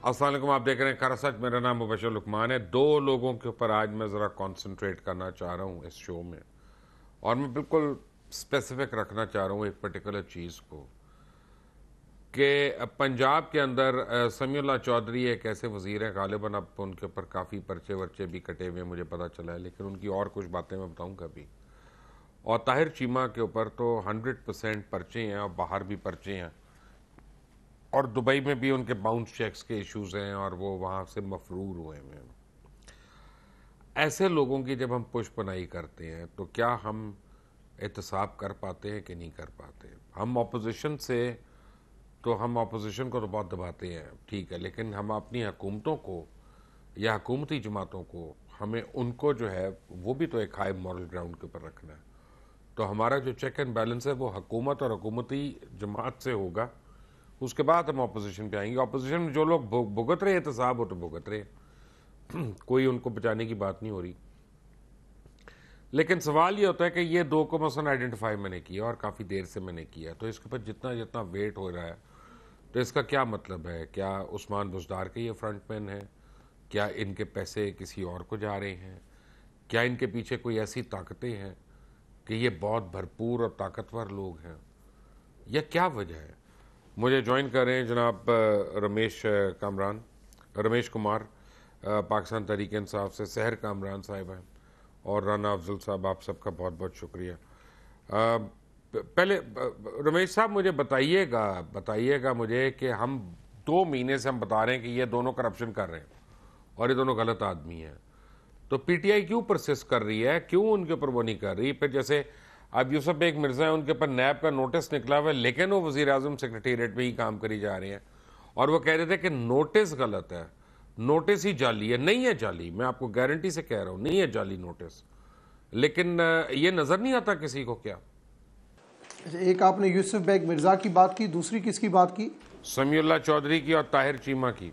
अस्सलाम वालेकुम, आप देख रहे हैं खरा सच। मेरा नाम मुबशर लुकमान है। दो लोगों के ऊपर आज मैं ज़रा कॉन्सेंट्रेट करना चाह रहा हूँ इस शो में, और मैं बिल्कुल स्पेसिफिक रखना चाह रहा हूँ एक पर्टिकुलर चीज़ को कि पंजाब के अंदर समीउल्लाह चौधरी एक ऐसे वज़ीर हैं, गालिबन अब उनके ऊपर काफ़ी पर्चे वर्चे भी कटे हुए मुझे पता चला है, लेकिन उनकी और कुछ बातें मैं बताऊँगा भी। और ताहिर चीमा के ऊपर तो 100% पर्चे हैं और बाहर भी पर्चे हैं, और दुबई में भी उनके बाउंस चेक्स के इश्यूज हैं और वो वहाँ से मफरूर हुए हैं। ऐसे लोगों की जब हम पुष्पनाई करते हैं तो क्या हम एहतसाब कर पाते हैं कि नहीं कर पाते? हम ऑपोजिशन से तो हम ऑपोजिशन को तो बहुत दबाते हैं, ठीक है, लेकिन हम अपनी हुकूमतों को या हुकूमती जमातों को, हमें उनको जो है वो भी तो एक हाई मॉरल ग्राउंड के ऊपर रखना है। तो हमारा जो चेक एंड बैलेंस है वो हुकूमत और हुकूमती जमात से होगा, उसके बाद हम अपोजिशन पे आएंगे। अपोजिशन में जो लोग भुगत रहे एहतसाब, वो तो भुगत रहे, कोई उनको बचाने की बात नहीं हो रही। लेकिन सवाल ये होता है कि ये दो को मसलन आइडेंटिफाई मैंने किया और काफ़ी देर से मैंने किया, तो इसके ऊपर जितना जितना वेट हो रहा है तो इसका क्या मतलब है? क्या उस्मान बुज़दार के ये फ्रंटमैन है? क्या इनके पैसे किसी और को जा रहे हैं? क्या इनके पीछे कोई ऐसी ताकतें हैं कि ये बहुत भरपूर और ताकतवर लोग हैं, या क्या वजह है? मुझे ज्वाइन कर रहे हैं जनाब रमेश कुमार पाकिस्तान तहरीक इंसाफ से, सहर कामरान साहिब हैं, और राना अफजल साहब, आप सबका बहुत बहुत शुक्रिया। पहले रमेश साहब मुझे बताइएगा मुझे कि हम 2 महीने से हम बता रहे हैं कि ये दोनों करप्शन कर रहे हैं और ये दोनों गलत आदमी हैं, तो पीटीआई क्यों परसिस्ट कर रही है? क्यों उनके ऊपर वो नहीं कर रही? फिर जैसे अब यूसुफ बेग मिर्जा है, उनके ऊपर नैब का नोटिस निकला हुआ है, लेकिन वो वज़ीर आज़म सेक्रेटेरिएट में ही काम करी जा रहे हैं, और वो कह रहे थे कि नोटिस गलत है, नोटिस ही जाली है। नहीं है जाली, मैं आपको गारंटी से कह रहा हूँ, नहीं है जाली नोटिस, लेकिन ये नज़र नहीं आता किसी को। क्या एक आपने यूसुफ बेग मिर्जा की बात की, दूसरी किसकी बात की? समीउल्लाह चौधरी की और ताहिर चीमा की।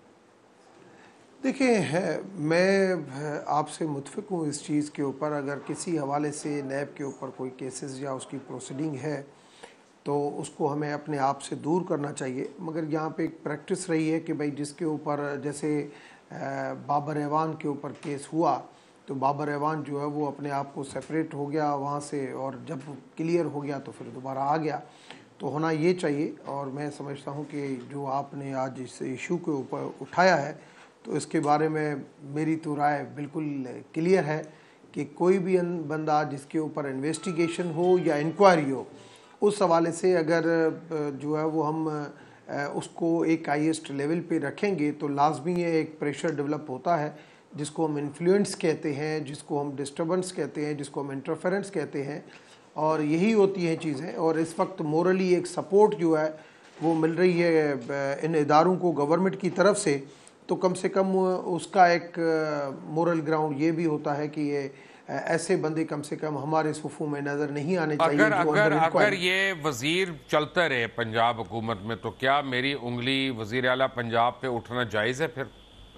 देखिए, मैं आपसे मुतफिक हूँ इस चीज़ के ऊपर। अगर किसी हवाले से नैब के ऊपर कोई केसेस या उसकी प्रोसीडिंग है तो उसको हमें अपने आप से दूर करना चाहिए, मगर यहाँ पे एक प्रैक्टिस रही है कि भाई जिसके ऊपर, जैसे बाबर ऐवान के ऊपर केस हुआ, तो बाबर ऐवान जो है वो अपने आप को सेपरेट हो गया वहाँ से, और जब क्लियर हो गया तो फिर दोबारा आ गया। तो होना ये चाहिए, और मैं समझता हूँ कि जो आपने आज इस इशू के ऊपर उठाया है तो इसके बारे में मेरी तो राय बिल्कुल क्लियर है कि कोई भी बंदा जिसके ऊपर इन्वेस्टिगेशन हो या इंक्वायरी हो, उस हवाले से अगर जो है वो हम उसको एक हाईएस्ट लेवल पे रखेंगे तो लाजमी है एक प्रेशर डेवलप होता है, जिसको हम इन्फ्लुएंस कहते हैं, जिसको हम डिस्टर्बेंस कहते हैं, जिसको हम इंटरफेरेंस कहते हैं, और यही होती हैं चीज़ें। और इस वक्त मोरली एक सपोर्ट जो है वो मिल रही है इन इदारों को गवर्नमेंट की तरफ से, तो कम से कम उसका एक मोरल ग्राउंड ये भी होता है कि ये ऐसे बंदे कम से कम हमारे सुफू में नज़र नहीं आने चाहिए। अगर ये वजीर चलते रहे पंजाब हुकूमत में, तो क्या मेरी उंगली वजीर आला पंजाब पे उठना जायज़ है? फिर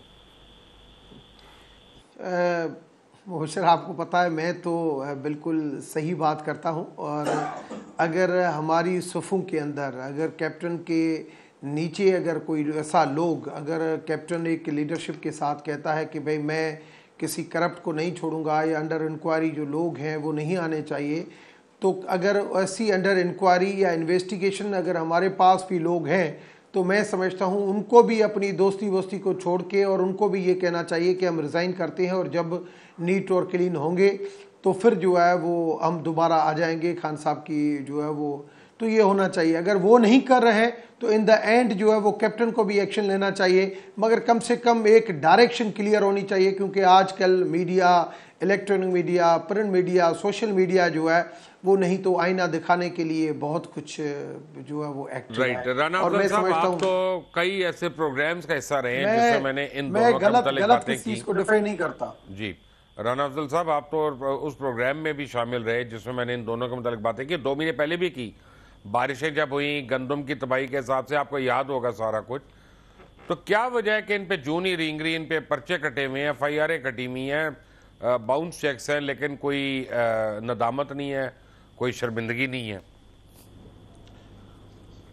मुबशर, आपको पता है मैं तो बिल्कुल सही बात करता हूँ, और अगर हमारी सुफू के अंदर, अगर कैप्टन के नीचे अगर कोई ऐसा लोग, अगर कैप्टन एक लीडरशिप के साथ कहता है कि भाई मैं किसी करप्ट को नहीं छोड़ूंगा, या अंडर इंक्वायरी जो लोग हैं वो नहीं आने चाहिए, तो अगर ऐसी अंडर इंक्वायरी या इन्वेस्टिगेशन अगर हमारे पास भी लोग हैं, तो मैं समझता हूँ उनको भी अपनी दोस्ती वोस्ती को छोड़ के, और उनको भी ये कहना चाहिए कि हम रिज़ाइन करते हैं, और जब नीट और क्लीन होंगे तो फिर जो है वो हम दोबारा आ जाएंगे खान साहब की जो है वो, तो ये होना चाहिए। अगर वो नहीं कर रहे हैं तो इन द एंड जो है वो कैप्टन को भी एक्शन लेना चाहिए, मगर कम से कम एक डायरेक्शन क्लियर होनी चाहिए, क्योंकि आजकल media, electronic media, print media, social media जो है वो नहीं तो आईना दिखाने के लिए बहुत कुछ जो है वो एक्टिव है। राना अफजल साहब, आप तो कई ऐसे प्रोग्राम्स का हिस्सा रहे हैं जिसमें मैंने इन दोनों के मुतालिक बातें की। को डिफाइन नहीं करता जी। राना अफजल साहब, आप तो उस प्रोग्राम में भी शामिल रहे जिसमें मैंने इन दोनों के मुतालिक बातें की, 2 महीने पहले भी की। बारिशें जब हुई, गंदम की तबाही के हिसाब से, आपको याद होगा सारा कुछ। तो क्या वजह है कि इन पे जून ही रिंग रही, इन पे पर्चे कटे हुए हैं, FIR कटी हुई हैं, बाउंस चेक्स हैं, लेकिन कोई नदामत नहीं है, कोई शर्मिंदगी नहीं है?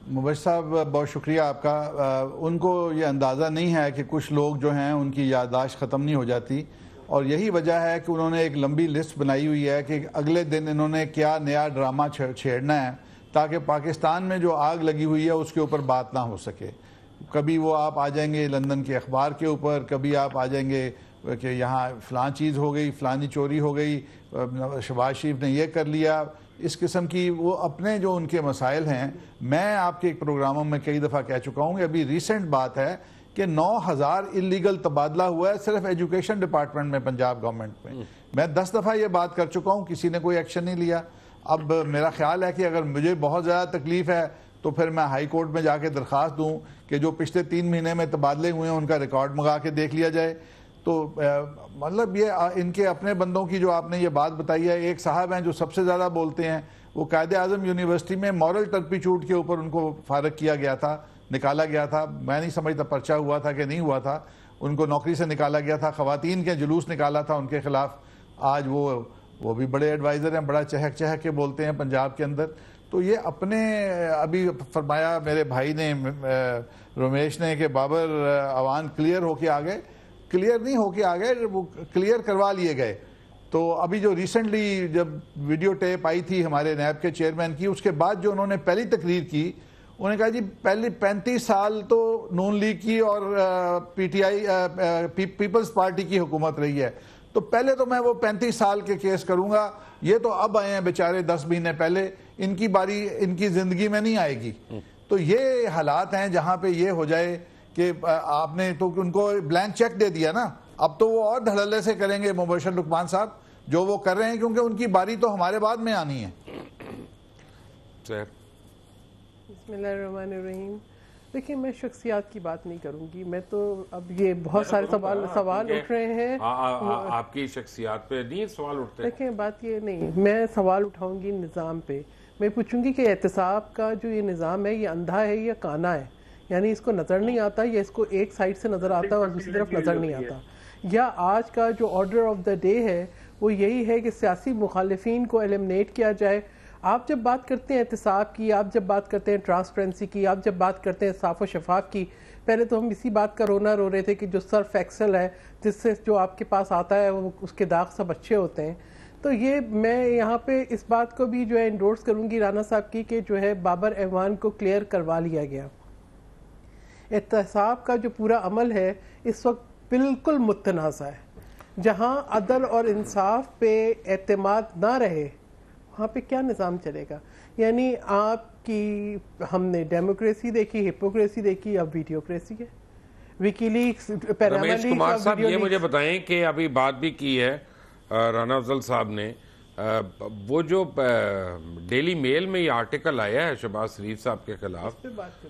مبشر صاحب بہت شکریہ آپ کا. ان کو یہ اندازہ نہیں ہے کہ کچھ لوگ جو ہیں ان کی یادداشت ختم نہیں ہو جاتی, اور یہی وجہ ہے کہ انہوں نے ایک لمبی لسٹ بنائی ہوئی ہے کہ اگلے دن انہوں نے کیا نیا ڈرامہ چھیڑنا ہے تاکہ پاکستان میں جو آگ لگی ہوئی ہے اس کے اوپر بات نہ ہو سکے. کبھی وہ آپ آ جائیں گے لندن کے اخبار کے اوپر, کبھی آپ آ جائیں گے کہ یہاں فلاں چیز ہو گئی, فلانی چوری ہو گئی, شہباز شریف نے یہ کر لیا, اس قسم کی وہ اپنے جو ان کے مسائل ہیں. میں آپ کے پروگراموں میں کئی دفعہ کہہ چکا ہوں کہ ابھی ریسنٹ بات ہے کہ 9,000 اللیگل تبادلہ ہوا ہے صرف ایجوکیشن ڈپارٹمنٹ میں پنجاب گورنمنٹ میں. میں 10 دفعہ یہ بات کر چکا ہوں, کسی نے کوئی ایکشن نہیں لیا. اب میرا خیال ہے کہ اگر مجھے بہت زیادہ تکلیف ہے تو پھر میں ہائی کورٹ میں جا کے درخواست دوں کہ جو پچھلے 3 مہینے میں تبادلے ہوئے ہیں ان کا ریکارڈ منگا کے دیکھ لیا جائے. تو مطلب یہ ان کے اپنے بندوں کی جو آپ نے یہ بات بتائی ہے, ایک صاحب ہیں جو سب سے زیادہ بولتے ہیں, وہ قائد اعظم یونیورسٹی میں مورل ٹرپیچوڈ کے اوپر ان کو فارغ کیا گیا تھا, نکالا گیا تھا. میں نہیں سمجھتا پرچہ ہوا تھا کہ نہیں ہوا تھا, ان کو نوکری سے نکالا گیا تھا, خواتین کے جلوس نکالا تھا ان کے خلاف. آج وہ بھی بڑے ایڈوائزر ہیں, بڑا چہک چہک کے بولتے ہیں پنجاب کے اندر. تو یہ اپنے ابھی فرمایا میرے بھائی نے رمیش نے کہ بابر عوان کلیئر ہو کے آ گئے. کلیئر نہیں ہو کے آ گئے, وہ کلیئر کروا لیے گئے. تو ابھی جو ریسنٹلی جب ویڈیو ٹیپ آئی تھی ہمارے نیب کے چیئرمین کی, اس کے بعد جو انہوں نے پہلی تقریر کی, انہوں نے کہا جی پہلی 35 سال تو نون لیگ کی اور P T I peoples party کی حکومت رہی ہے, تو پہلے تو میں وہ 35 سال کے کیس کروں گا. یہ تو اب آئے ہیں بیچارے 10 مہینے پہلے, ان کی باری ان کی زندگی میں نہیں آئے گی. تو یہ حالات ہیں جہاں پہ یہ ہو جائے کہ آپ نے تو ان کو بلینک چیک دے دیا نا, اب تو وہ اور دھڑلے سے کریں گے مبشر لقمان صاحب جو وہ کر رہے ہیں, کیونکہ ان کی باری تو ہمارے بعد میں آنی ہے. بسم اللہ الرحمن الرحیم. دیکھیں میں شخصیات کی بات نہیں کروں گی, میں تو اب یہ بہت سارے سوال اٹھ رہے ہیں. آپ کی شخصیات پہ نہیں سوال اٹھتے. دیکھیں بات یہ نہیں, میں سوال اٹھاؤں گی نظام پہ. میں پوچھوں گی کہ احتساب کا جو یہ نظام ہے یہ اندھا ہے یا کانا ہے, یعنی اس کو نظر نہیں آتا یا اس کو ایک سائڈ سے نظر آتا ہے اور دوسری طرف نظر نہیں آتا, یا آج کا جو آرڈر آف دا ڈے ہے وہ یہی ہے کہ سیاسی مخالفین کو ایلیمنیٹ کیا جائے. آپ جب بات کرتے ہیں احتساب کی, آپ جب بات کرتے ہیں ٹرانسپیرنسی کی, آپ جب بات کرتے ہیں صاف و شفاف کی, پہلے تو ہم اسی بات کا رونا رو رہے تھے کہ جو سرف ایکسل ہے جس سے جو آپ کے پاس آتا ہے وہ اس کے داغ سب اچھے ہوتے ہیں. تو یہ میں یہاں پہ اس بات کو بھی جو ہے انڈورس کروں گی رانا صاحب کی کہ جو ہے بابر ایوان کو کلیئر کروا لیا گیا. احتساب کا جو پورا عمل ہے اس وقت بالکل متنازع ہے. جہاں عدل اور انصاف پہ اعتماد نہ رہے وہاں پہ کیا نظام چلے گا. یعنی آپ کی ہم نے ڈیموکریسی دیکھی, ہپوکریسی دیکھی, اب ویڈیوکریسی ہے. ویکی لیکس, رمیش کمار صاحب یہ مجھے بتائیں کہ ابھی بات بھی کی ہے رانا افضل صاحب نے, وہ جو ڈیلی میل میں یہ آرٹیکل آیا ہے شہباز شریف صاحب کے خلاف,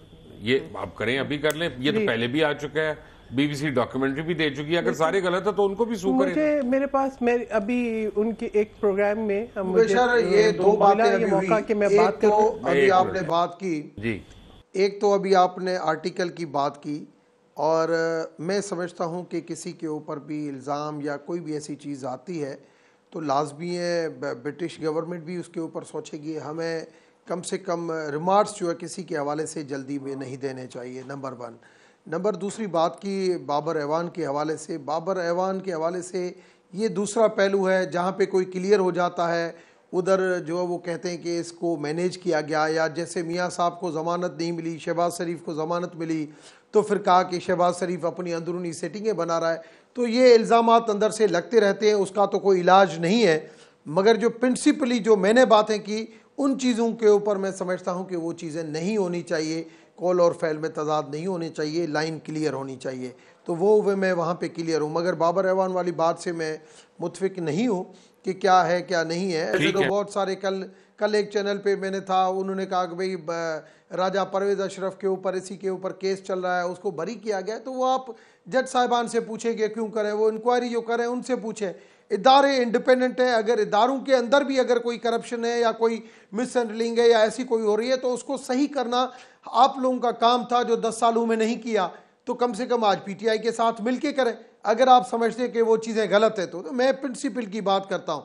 یہ آپ کریں ابھی کر لیں, یہ تو پہلے بھی آ چکا ہے, بی بی سی ڈاکیومنٹری بھی دے چکی ہے. اگر سارے غلط ہے تو ان کو بھی سو کریں. مجھے میرے پاس ابھی ان کے ایک پروگرام میں یہ 2 باتیں ابھی ہوئی. کہ میں بات کروں, ابھی آپ نے بات کی جی, ایک تو ابھی آپ نے آرٹیکل کی بات کی, اور میں سمجھتا ہوں کہ کسی کے اوپر بھی الزام یا کوئی بھی ایسی چیز آتی ہے تو لازمی ہے برٹش گورنمنٹ بھی اس کے اوپر سوچے گی. ہمیں کم سے کم ریمارکس جو ہے کسی کے حوالے سے جلدی میں نہیں دینے چاہیے, نمبر 1. نمبر دوسری بات کی بابر ایوان کے حوالے سے. بابر ایوان کے حوالے سے یہ دوسرا پہلو ہے جہاں پہ کوئی کلیئر ہو جاتا ہے, ادھر جو وہ کہتے ہیں کہ اس کو مینیج کیا گیا, یا جیسے میاں صاحب کو ضمانت نہیں ملی, شہباز شریف کو ضمانت ملی تو پھر کہا کہ شہباز شریف اپنی اندرونی سیٹنگیں بنا رہا ہے. تو یہ الزامات اندر سے لگتے رہتے ہیں, اس کا تو کوئی علاج نہیں ہے. مگر جو پرنسپلی جو میں نے باتیں کی ان چیزوں کے اوپر میں سمجھتا ہوں کہ وہ چیزیں نہیں ہونی چاہیے, قول اور فعل میں تضاد نہیں ہونے چاہیے, لائن کلیئر ہونی چاہیے. تو وہ میں وہاں پہ کلیئر ہوں. مگر بابر ایوان والی بات سے میں متفق نہیں ہوں کہ کیا ہے کیا نہیں ہے. ایسے تو بہت سارے کل ایک چینل پہ میں نے تھا, انہوں نے کہا کہ بھئی راجہ پرویز اشرف کے اوپر اسی کے اوپر کیس چل رہا ہے, اس کو بری کیا گیا. تو وہ آپ جج صاحبان سے پوچھیں گے کیوں کریں, وہ انکوائری جو کریں ان سے پوچھیں. ادارے انڈیپینڈنٹ ہیں, اگر اداروں کے اندر بھی اگر کوئی کرپشن ہے یا کوئی مس ہینڈلنگ ہے یا ایسی کوئی ہو رہی ہے تو اس کو صحیح کرنا آپ لوگوں کا کام تھا جو 10 سالوں میں نہیں کیا. تو کم سے کم آج پی ٹی آئی کے ساتھ مل کے کریں اگر آپ سمجھتے کہ وہ چیزیں غلط ہیں. تو میں پرنسپل کی بات کرتا ہوں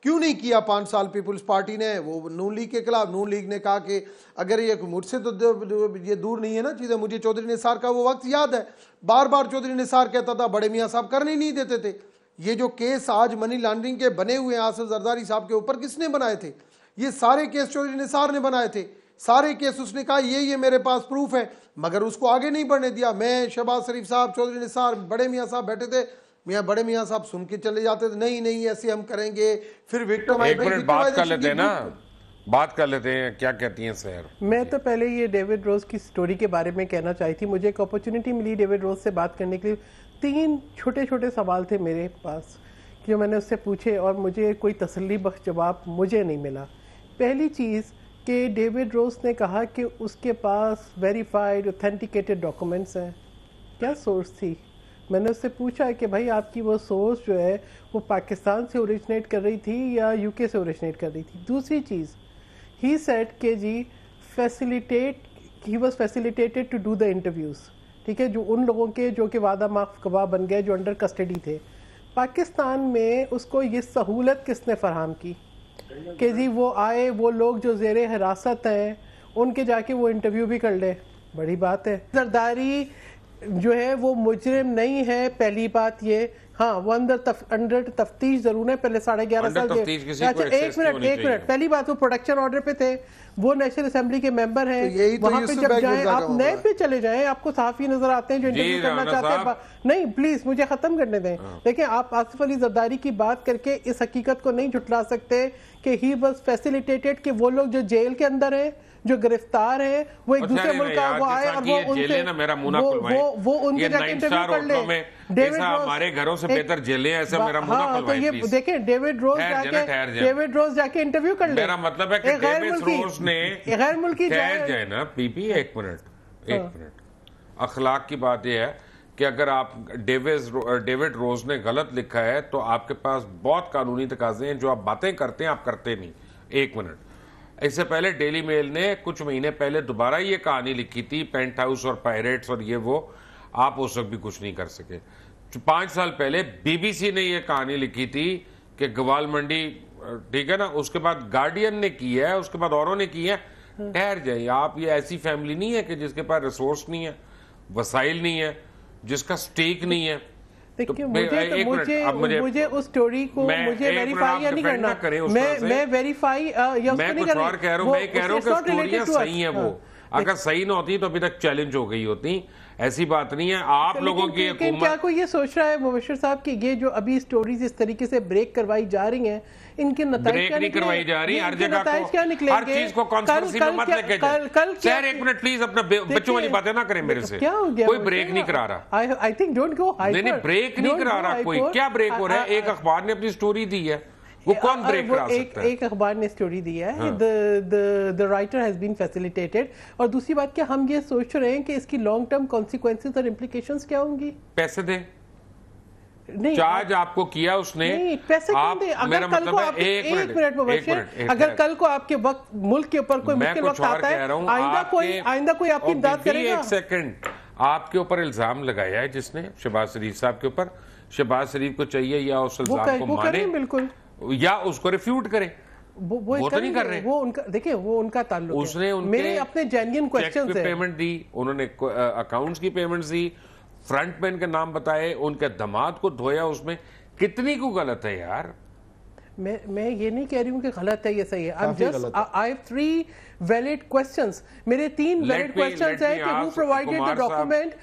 کیوں نہیں کیا 5 سال پیپلز پارٹی نے؟ وہ نون لیگ کے خلاف، نون لیگ نے کہا کہ اگر یہ مجھ سے تو یہ دور نہیں ہے نا چیزیں، مجھے چودھری نثار کا وہ وقت یاد ہے، بار بار چودھری نثار کہتا تھا بڑے میاں صاحب کرنے نہیں دیتے تھے. یہ جو کیس آج منی لانڈرنگ کے بنے ہوئے ہیں آصف زرداری صاحب کے اوپر، کس نے بنائے تھے؟ یہ سارے کیس چودھری نثار نے بنائے تھے، سارے کیس اس نے کہا یہ میرے پاس پروف ہے، مگر اس کو آگے نہیں بڑھنے دیا. میں، شہباز شریف صاحب، چودھری نثار، بڑے میاں صاحب بیٹھے تھے، بڑے میاں صاحب سن کے چلے جاتے تھے، نہیں ایسے ہم کریں گے. پھر وکٹم ایک منٹ بات کر لیتے ہیں نا، بات کر لیتے ہیں. کیا کہتی ہیں سہر؟ میں تو پہلے یہ ڈیوڈ روز کی سٹوری کے بارے میں کہنا چاہی تھی. مجھے ایک اپرچونٹی ملی ڈیوڈ روز سے بات کرنے کے لیے. 3 چھوٹے سوال تھے میرے پاس جو میں نے اس سے پوچھے اور مجھے کوئی تسلی بخش جواب مجھے نہیں ملا. پہلی چیز کہ ڈیوڈ روز نے کہا کہ اس کے پاس ویریفائڈ اوتھینٹیکیٹڈ ڈاکومنٹس ہیں. کیا سورس تھی؟ میں نے اس سے پوچھا کہ بھائی آپ کی وہ سورس جو ہے وہ پاکستان سے اوریجنیٹ کر رہی تھی یا یو کے سے اوریجنیٹ کر رہی تھی. دوسری چیز ہی سیڈ کہ جی he was facilitated to do the interviews. ٹھیک ہے، جو ان لوگوں کے جو کہ وعدہ معاف گواہ بن گئے جو انڈر کسٹڈی تھے. پاکستان میں اس کو یہ سہولت کس نے فراہم کی کہ جی وہ آئے، وہ لوگ جو زیر حراست ہیں ان کے جا کے وہ انٹرویو بھی کر لے؟ بڑی بات ہے. زرداری جو ہے وہ مجرم نہیں ہے، پہلی بات یہ. ہاں وہ انڈر تفتیش ضرور ہے. پہلے 11.5 سال اچھا ایک منٹ پہلی بات وہ پروڈکشن آرڈر پہ تھے، وہ نیشنل اسمبلی کے ممبر ہیں. وہاں پہ جب جائیں آپ نیب پہ چلے جائیں، آپ کو صحافی نظر آتے ہیں جو انٹرویو کرنا چاہتے ہیں. نہیں پلیز مجھے ختم کرنے دیں. دیکھیں آپ آصف علی زرداری کی بات کر کے اس حقیقت کو نہیں جھٹلا سکتے کہ ہی واز فیسیلیٹیٹڈ کہ وہ لوگ جو جیل کے اندر ہیں، جو گرفتار ہیں، وہ ایک دوسرے ملک کا وہ آئے اور وہ ان سے وہ ان کے جا کے انٹرویو کر لیں. ڈیوڈ روز ہمارے گھروں سے بہتر جیلیں ہیں، ایسا میرا منہ ہاں تو یہ دیکھیں ڈیوڈ روز جا کے انٹرویو کر لیں. میرا مطلب ہے کہ ڈیوڈ روز نے غیر ملکی جائے نا پی پی. ایک منٹ اخلاق کی بات یہ ہے کہ اگر آپ ڈیوڈ روز نے غلط لکھا ہے تو آپ کے پاس بہت قانونی تقاضے ہیں. جو آپ باتیں کرتے ہیں آپ کرتے نہیں. ایک منٹ، اس سے پہلے ڈیلی میل نے کچھ مہینے پہلے دوبارہ یہ کہانی لکھی تھی، پینٹ ہاؤس اور پائریٹس اور یہ وہ. آپ اس وقت بھی کچھ نہیں کر سکے. 5 سال پہلے بی بی سی نے یہ کہانی لکھی تھی کہ گوال منڈی، ٹھیک ہے نا، اس کے بعد گارڈین نے کی ہے، اس کے بعد اوروں نے کی ہے. ٹھہر جائیں آپ. یہ ایسی فیملی نہیں ہے کہ جس کے پاس ریسورس نہیں ہے، وسائل نہیں ہے، جس کا سٹیک نہیں ہے. مجھے اس سٹوری کو مجھے ویریفائی یا نہیں کرنا، میں ویریفائی یا اس کو نہیں کرنا. میں کچھ اور کہہ رہا ہوں، میں کہہ رہا ہوں کہ سٹوریاں صحیح ہیں. وہ اگر صحیح نہ ہوتی تو ابھی تک چیلنج ہو گئی ہوتی. ایسی بات نہیں ہے. آپ لوگوں کی حکومت، کیا کوئی یہ سوچ رہا ہے مبشر صاحب کہ یہ جو ابھی سٹوریز اس طریقے سے بریک کروائی جا رہی ہیں، ان کے نتائج کیا نکلیں گے؟ جا رہی ہر جگہ کو، ہر چیز کو کانسپریسی میں مت لے کے جائیں. سہر ایک منٹ پلیز، اپنا بچوں والی باتیں نہ کریں میرے سے. کوئی بریک نہیں کرا رہا. I think don't go hyper. نہیں بریک نہیں کرا رہا کوئی. کیا بریک ہو رہا ہے؟ ایک اخبار نے اپنی سٹوری دی ہے، وہ کون بریک کرا سکتا ہے؟ ایک اخبار نے سٹوری دی ہے the writer has been facilitated. اور دوسری بات کہ ہم یہ سوچ رہے ہیں کہ اس کی لانگ ٹرم کانسیکوینسز اور امپلیکیشنز کیا ہوں گی. پیسے دیں. چارج آپ کو کیا اس نے، پیسے کیوں دیں؟ اگر کل کو آپ ایک منٹ مبشر، اگر کل کو آپ کے وقت ملک کے اوپر کوئی مشکل وقت آتا ہے، آئندہ کوئی آپ کی امداد کرے گا؟ ایک سیکنڈ، آپ کے اوپر الزام لگایا ہے جس نے، شہباز شریف صاحب کے اوپر. شہباز شریف کو چاہیے یا اس الزام کو مانے بالکل یا اس کو ریفیوٹ کریں. وہ تو نہیں کر رہے. وہ دیکھیں وہ ان کا تعلق اس نے میرے اپنے جینیئن کوسچنز ہیں. پیمنٹ دی انہوں نے، اکاؤنٹس کی پیمنٹ دی، فرنٹ مین کے نام بتائے، ان کے داماد کو دھویا. اس میں کتنی کو غلط ہے یار؟ میں یہ نہیں کہہ رہی ہوں کہ غلط ہے، یہ صحیح ہے. I have 3 valid questions. میرے 3 valid questions ہیں کہ who provided the document,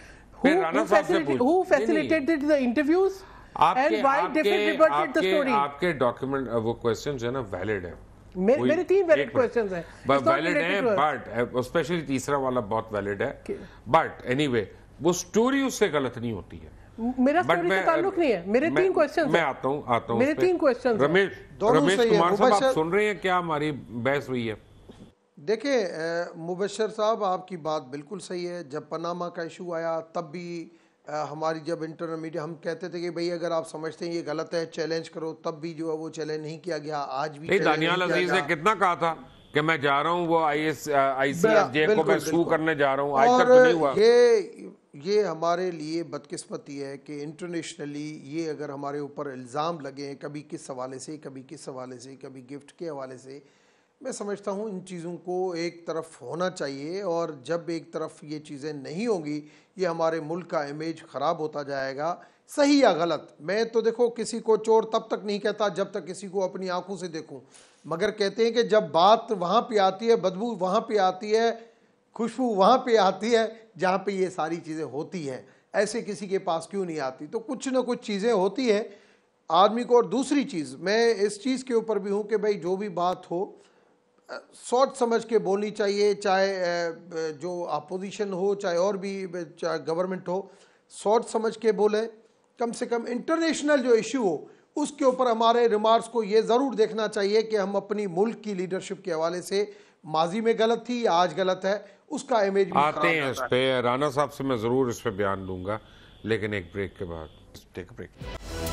who facilitated the interviews, and why different reported the story. آپ کے ڈاکیومنٹ وہ کوسچنز ہیں نا ویلڈ ہیں. میرے 3 ویلڈ کوسچنز ہیں. ویلڈ ہیں بٹ اسپیشلی تیسرا والا بہت ویلڈ ہے. بٹ اینی وے وہ سٹوری اس سے غلط نہیں ہوتی ہے. میرا سٹوری سے تعلق نہیں ہے. میرے 3 کوسچنز ہیں. میں آتا ہوں میرے 3 کوسچنز. رمیش کمار صاحب آپ سن رہے ہیں کیا ہماری بحث ہوئی ہے؟ دیکھیں مبشر صاحب آپ کی بات بالکل صحیح ہے. جب پاناما کا ایشو آیا تب بھی ہماری جب انٹرمیڈیٹ ہم کہتے تھے کہ بھئی اگر آپ سمجھتے ہیں یہ غلط ہے چیلنج کرو، تب بھی جو ہے وہ چیلنج نہیں کیا گیا. آج بھی دانیال عزیز نے کتنا کہا تھا کہ میں جا رہا ہوں وہ آئی سی ایس جے کو میں سو کرنے جا رہا ہوں، آج تک تو نہیں ہوا. یہ ہمارے لیے بدقسمتی ہے کہ انٹرنیشنلی یہ اگر ہمارے اوپر الزام لگے ہیں کبھی کس حوالے سے، کبھی کس حوالے سے، کبھی گفٹ کے حوالے سے، میں سمجھتا ہوں ان چیزوں کو ایک طرف ہونا چاہیے، اور جب ایک طرف یہ چیزیں نہیں ہوں گی یہ ہمارے ملک کا امیج خراب ہوتا جائے گا، صحیح یا غلط۔ میں تو دیکھو کسی کو چور تب تک نہیں کہتا جب تک کسی کو اپنی آنکھوں سے دیکھوں، مگر کہتے ہیں کہ جب بات وہاں پہ آتی ہے، بدبو وہاں پہ آتی ہے، خوشبو وہاں پہ آتی ہے جہاں پہ یہ ساری چیزیں ہوتی ہیں، ایسے کسی کے پاس کیوں نہیں آتی؟ تو کچھ نہ کچھ چیزیں ہوتی ہیں آدمی کو۔ اور دوسری چیز میں اس چیز کے اوپر بھی ہوں کہ بھائی جو بھی بات ہو سوچ سمجھ کے بولنی چاہیے، چاہے جو اپوزیشن ہو، چاہے اور بھی چاہے گورنمنٹ ہو، سوچ سمجھ کے بولیں۔ کم سے کم انٹرنیشنل جو ایشو ہو اس کے اوپر ہمارے ریمارکس کو یہ ضرور دیکھنا چاہیے کہ ہم اپنی ملک کی لیڈرشپ کے حوالے سے ماضی میں غلط تھی یا آج غلط ہے، اس کا امیج بھی آتے ہیں اس پہ۔ رانا صاحب سے میں ضرور اس پہ بیان دوں گا، لیکن ایک بریک کے بعد۔ Take a break.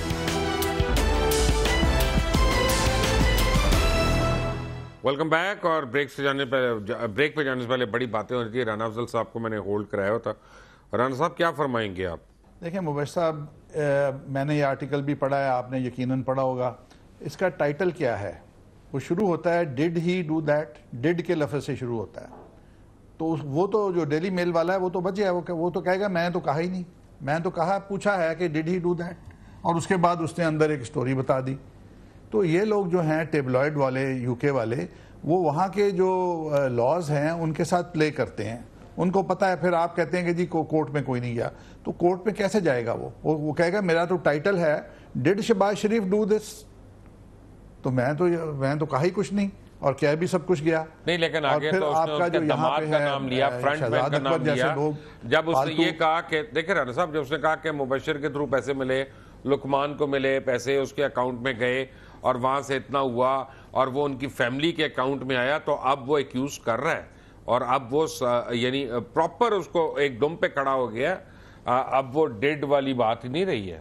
Welcome back. اور بریک پہ جانے سے پہلے بڑی باتیں ہو رہی تھی۔ رانا افضل صاحب کو میں نے ہولڈ کرایا تھا۔ رانا صاحب کیا فرمائیں گے آپ؟ دیکھیں مبشر صاحب، میں نے یہ آرٹیکل بھی پڑھا ہے، آپ نے یقیناً پڑھا ہوگا۔ اس کا ٹائٹل کیا ہے؟ وہ شروع ہوتا ہے ڈڈ ہی ڈو دیٹ، ڈڈ کے لفظ سے شروع ہوتا ہے۔ تو وہ تو جو ڈیلی میل والا ہے وہ تو بچ گیا، وہ تو کہے گا میں نے تو کہا ہی نہیں، میں نے تو کہا پوچھا ہے کہ ڈڈ ہی ڈو دیٹ، اور اس کے بعد اس نے اندر ایک سٹوری بتا دی۔ تو یہ لوگ جو ہیں ٹیبلوئڈ والے، یو کے والے، وہ وہاں کے جو لاز ہیں ان کے ساتھ پلے کرتے ہیں۔ ان کو پتہ ہے، پھر آپ کہتے ہیں کہ جی کورٹ میں کوئی نہیں گیا، تو کورٹ میں کیسے جائے گا؟ وہ کہے گا میرا تو ٹائٹل ہے ڈڈ شہباز شریف ڈو دس، تو میں تو کہا ہی کچھ نہیں، اور کیا بھی سب کچھ گیا نہیں، لیکن آگے تو اس نے اس کے دماد کا نام لیا، فرنٹ مین کا نام لیا۔ جب اس نے یہ کہا کہ دیکھیں رانا صاحب، جب اس نے کہا کہ مبشر کے تھرو پیسے ملے، لقمان کو ملے پیسے، اس کے اکاؤنٹ میں گئے اور وہاں سے اتنا ہوا اور وہ ان کی فیملی کے اکاؤنٹ میں آیا، تو اب وہ ایکیوز کر رہا ہے، اور اب وہ یعنی پراپر اس کو ایک دم پہ کھڑا ہو گیا۔ اب وہ ڈیڈ والی بات نہیں رہی ہے۔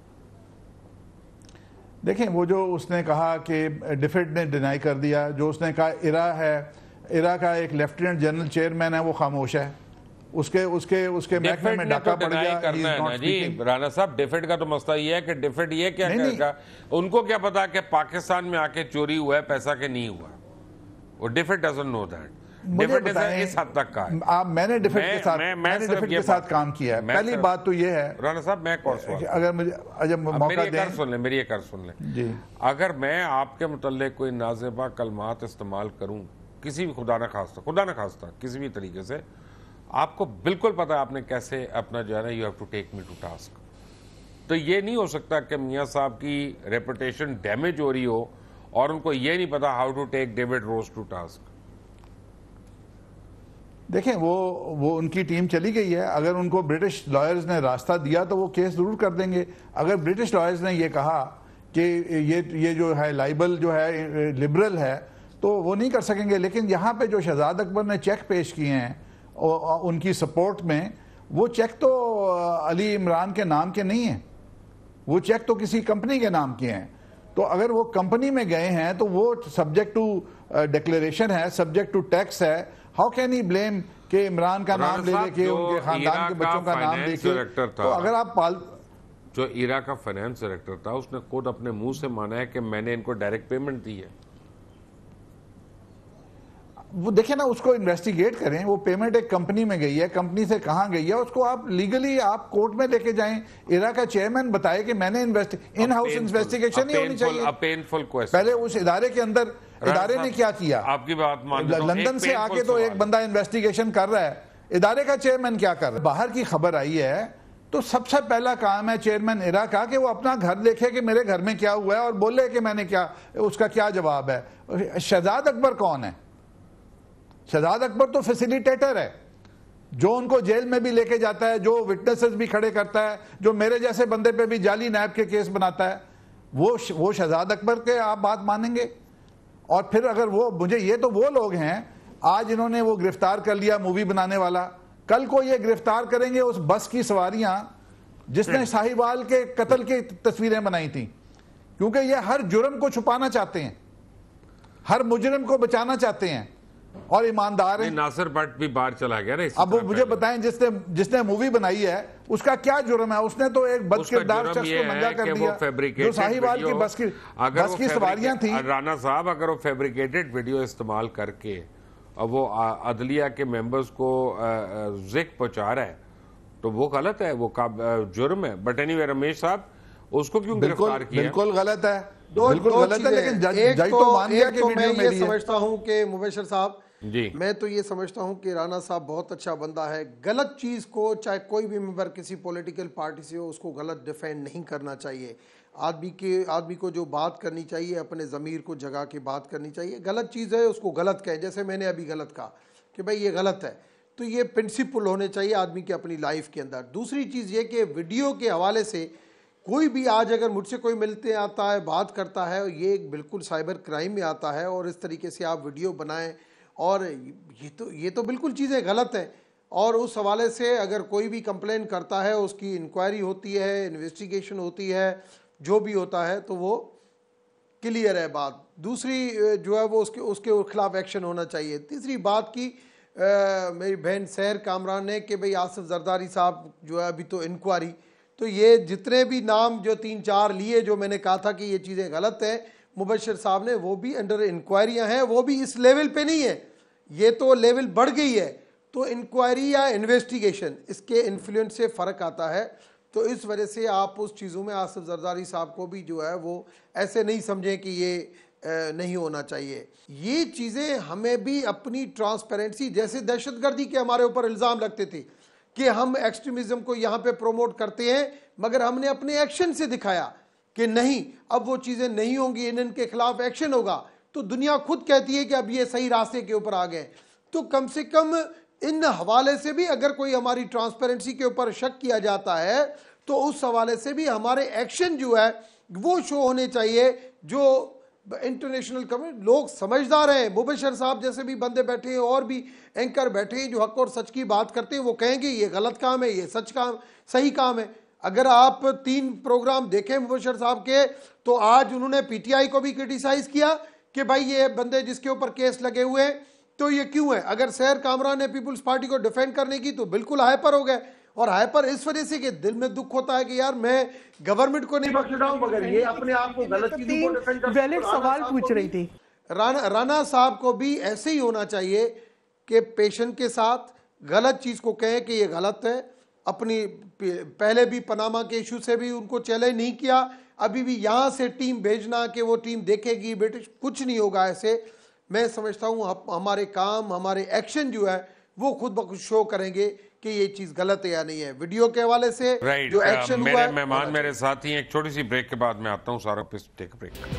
دیکھیں وہ جو اس نے کہا کہ ڈیفیڈ نے ڈینائی کر دیا، جو اس نے کہا ایرا ہے، ایرا کا ایک لیفٹیننٹ جنرل چیئرمین ہے، وہ خاموش ہے، اس کے محکمے میں ڈاکہ پڑ گیا۔ کرنا ہے نا جی رانا صاحب، ڈیفیڈ کا تو مسئلہ یہ ہے کہ ڈیفیڈ یہ کیا کرے گا؟ ان کو کیا پتا کہ پاکستان میں آ کے چوری ہوا ہے پیسہ کہ نہیں ہوا؟ وہ DFID doesn't know that. DFID اس حد تک کا ہے۔ میں نے ڈیفیڈ کے ساتھ کام کیا ہے۔ پہلی بات تو یہ ہے رانا صاحب، میں ایک اور سوال، اگر مجھے موقع دیں، میری ایک اور سن لیں جی، اگر میں آپ کے متعلق کوئی نازیبہ کلمات استعمال کروں کسی بھی خدا نہ خواستہ کسی بھی طریقے سے، آپ کو بالکل پتا ہے آپ نے کیسے اپنا جو ہے نا، you have to take me to task. تو یہ نہیں ہو سکتا کہ میاں صاحب کی ریپوٹیشن ڈیمیج ہو رہی ہو اور ان کو یہ نہیں پتا how to take David Rose to task. دیکھیں وہ ان کی ٹیم چلی گئی ہے، اگر ان کو برٹش لائرز نے راستہ دیا تو وہ کیس ضرور کر دیں گے۔ اگر برٹش لائرز نے یہ کہا کہ یہ جو ہے لائبل جو ہے لبرل ہے، تو وہ نہیں کر سکیں گے۔ لیکن یہاں پہ جو شہزاد اکبر نے چیک پیش کیے ہیں ان کی سپورٹ میں، وہ چیک تو علی عمران کے نام کے نہیں ہیں، وہ چیک تو کسی کمپنی کے نام کے ہیں۔ تو اگر وہ کمپنی میں گئے ہیں تو وہ سبجیکٹ ٹو ڈکلیریشن ہے، سبجیکٹ ٹو ٹیکس ہے۔ ہاؤ کین ہی بلیم کہ عمران کا نام لے لے کے، ان کے خاندان کے بچوں کا نام لے کے؟ تو اگر آپ جو ایرا کا فائنانس ڈائریکٹر تھا، اس نے خود اپنے منہ سے مانا ہے کہ میں نے ان کو ڈائریکٹ پیمنٹ دی ہے۔ وہ دیکھیں نا، اس کو انویسٹیگیٹ کریں، وہ پیمنٹ ایک کمپنی میں گئی ہے، کمپنی سے کہاں گئی ہے، اس کو آپ لیگلی آپ کورٹ میں لے کے جائیں۔ ایرا کا چیئرمین بتائے کہ میں نے ان ہاؤس انویسٹیگیشن نہیں ہونی چاہیے۔ پہلے اس ادارے کے اندر ادارے نے کیا کیا؟ آپ کی بات لندن سے آ کے تو ایک بندہ انویسٹیگیشن کر رہا ہے، ادارے کا چیئرمین کیا کر رہا ہے؟ باہر کی خبر آئی ہے تو سب سے پہلا کام ہے چیئرمین ایرا کا کہ وہ اپنا گھر دیکھے کہ میرے گھر میں کیا ہوا ہے، اور بولے کہ میں نے کیا، اس کا کیا جواب ہے۔ شہزاد اکبر کون ہے؟ شہزاد اکبر تو فیسیلیٹیٹر ہے، جو ان کو جیل میں بھی لے کے جاتا ہے، جو وٹنسز بھی کھڑے کرتا ہے، جو میرے جیسے بندے پہ بھی جعلی نیب کے کیس بناتا ہے، وہ شہزاد اکبر کے آپ بات مانیں گے؟ اور پھر اگر یہ تو وہ لوگ ہیں، آج انہوں نے وہ گرفتار کر لیا مووی بنانے والا، کل کو یہ گرفتار کریں گے اس بس کی سواریاں جس نے ساہیوال کے قتل کی تصویریں بنائی تھیں، کیونکہ یہ ہر جرم کو چھپانا چاہتے ہیں، ہر مجرم کو بچانا چاہتے ہیں۔ اور ایماندار ہیں. ناصر بٹ بھی باہر چلا گیا نا. اب مجھے بتائیں جس نے مووی بنائی ہے اس کا کیا جرم ہے؟ اس نے تو ایک بد کردار شخص کو ننگا کر دیا جو صاحبال کی بس کی سواریاں تھیں. رانا صاحب اگر وہ فیبریکیٹڈ ویڈیو استعمال کر کے اور وہ عدلیہ کے ممبرز کو ذکر پہنچا رہا ہے تو وہ غلط ہے, وہ جرم ہے. بٹ اینی وے رمیش صاحب اس کو کیوں گرفتار کیا؟ بالکل غلط ہے, بالکل غلط ہے, لیکن جج تو مان لیا کہ ویڈیو میری ہے. میں یہ سمجھتا ہوں کہ مبشر صاحب جی, میں تو یہ سمجھتا ہوں کہ رانا صاحب بہت اچھا بندہ ہے. غلط چیز کو چاہے کوئی بھی ممبر کسی پولیٹیکل پارٹی سے ہو اس کو غلط ڈیفینڈ نہیں کرنا چاہیے. آدمی کو جو بات کرنی چاہیے اپنے ضمیر کو جگا کے بات کرنی چاہیے. غلط چیز ہے اس کو غلط کہیں, جیسے میں نے ابھی غلط کہا کہ بھائی یہ غلط ہے, تو یہ پرنسپل ہونے چاہیے آدمی کے اپنی لائف کے اندر. دوسری چیز یہ کہ ویڈیو کے حوالے سے کوئی بھی آج اگر مجھ سے کوئی ملتے آتا ہے بات کرتا ہے, یہ بالکل سائبر کرائم میں آتا ہے, اور اس طریقے سے آپ ویڈیو بنائیں, اور یہ تو بالکل چیزیں غلط ہیں. اور اس حوالے سے اگر کوئی بھی کمپلین کرتا ہے اس کی انکوائری ہوتی ہے, انویسٹیگیشن ہوتی ہے, جو بھی ہوتا ہے تو وہ کلیئر ہے بات. دوسری جو ہے وہ اس کے خلاف ایکشن ہونا چاہیے. تیسری بات کی میری بہن سہر کامران نے کہ بھئی آصف زرداری صاحب جو ہے ابھی تو انکوائری, تو یہ جتنے بھی نام جو 3-4 لیے جو میں نے کہا تھا کہ یہ چیزیں غلط ہیں مبشر صاحب نے, وہ بھی انڈر انکوائریاں ہیں, وہ بھی اس لیول پہ نہیں ہے, یہ تو لیول بڑھ گئی ہے. تو انکوائری یا انویسٹیگیشن اس کے انفلوئنس سے فرق آتا ہے. تو اس وجہ سے آپ اس چیزوں میں آصف زرداری صاحب کو بھی جو ہے وہ ایسے نہیں سمجھیں کہ یہ نہیں ہونا چاہیے. یہ چیزیں ہمیں بھی اپنی ٹرانسپیرنسی, جیسے دہشت گردی کے ہمارے اوپر الزام لگتے تھے کہ ہم ایکسٹریمزم کو یہاں پہ پروموٹ کرتے ہیں, مگر ہم نے اپنے ایکشن سے دکھایا کہ نہیں, اب وہ چیزیں نہیں ہوں گی, ان کے خلاف ایکشن ہوگا. تو دنیا خود کہتی ہے کہ اب یہ صحیح راستے کے اوپر آ گئے. تو کم سے کم ان حوالے سے بھی اگر کوئی ہماری ٹرانسپیرنسی کے اوپر شک کیا جاتا ہے تو اس حوالے سے بھی ہمارے ایکشن جو ہے وہ شو ہونے چاہیے. جو انٹرنیشنل کمیونٹی لوگ سمجھدار ہیں, مبشر صاحب جیسے بھی بندے بیٹھے ہیں اور بھی اینکر بیٹھے ہیں جو حق اور سچ کی بات کرتے ہیں, وہ کہیں گے یہ غلط کام ہے, یہ صحیح کام ہے. اگر آپ 3 پروگرام دیکھیں مبشر صاحب کے, تو آج انہوں نے پی ٹی آئی کو بھی کرٹیسائز کیا کہ بھائی یہ بندے جس کے اوپر کیس لگے ہوئے ہیں تو یہ کیوں ہے. اگر سہر کامران نے پیپلز پارٹی کو ڈیفینڈ کرنے کی تو بالکل ہائپر ہو گئے, اور ہائپر اس وجہ سے کہ دل میں دکھ ہوتا ہے کہ یار میں گورنمنٹ کو نہیں بخش رہا ہوں مگر یہ اپنے آپ کو غلط چیزوں کو ڈیفینڈ کرتے ہیں. ویلڈ سوال پوچھ رہی تھی رانا صاحب کو بھی ایسے ہی ہونا چاہیے کہ پیشن کے ساتھ غلط چیز کو کہیں کہ یہ غلط ہے. اپنی پہلے بھی پاناما کے ایشو سے بھی ان کو چیلنج نہیں کیا, ابھی بھی یہاں سے ٹیم بھیجنا کہ وہ ٹیم دیکھے گی برٹش, کچھ نہیں ہوگا ایسے. میں سمجھتا ہوں ہمارے کام, ہمارے ایکشن جو ہے وہ خود بخود شو کریں گے کہ یہ چیز غلط ہے یا نہیں ہے. ویڈیو کے حوالے سے جو ایکشن ہوا ہے. میرے مہمان میرے ساتھی ہیں, ایک چھوٹی سی بریک کے بعد میں آتا ہوں. Sara please take a break.